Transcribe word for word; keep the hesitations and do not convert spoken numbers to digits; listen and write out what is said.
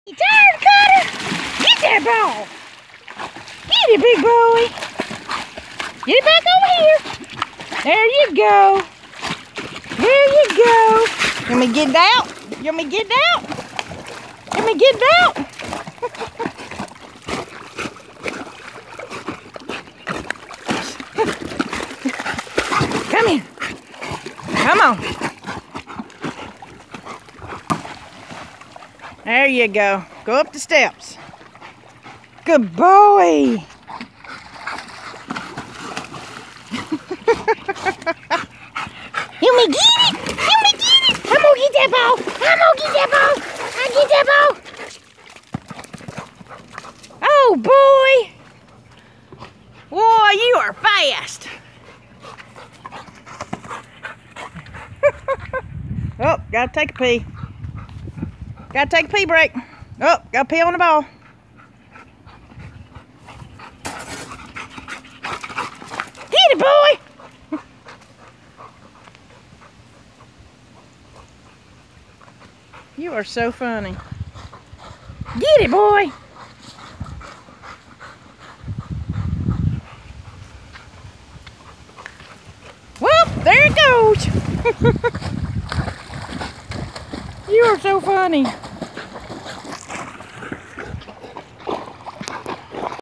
You tired, Carter? Get that ball. Get it, big boy. Get it back over here. There you go. There you go. You want me to get it out? You want me to get it out? You want me to get it out? Come here. Come on. There you go. Go up the steps. Good boy. You may get it. You may get it. I'm gonna get that ball. I'm gonna get that ball. I get that ball. Oh boy. Boy, you are fast. Oh, gotta take a pee. Gotta take a pee break. Oh, gotta pee on the ball. Get it, boy! You are so funny. Get it, boy! Well, there it goes. You are so funny.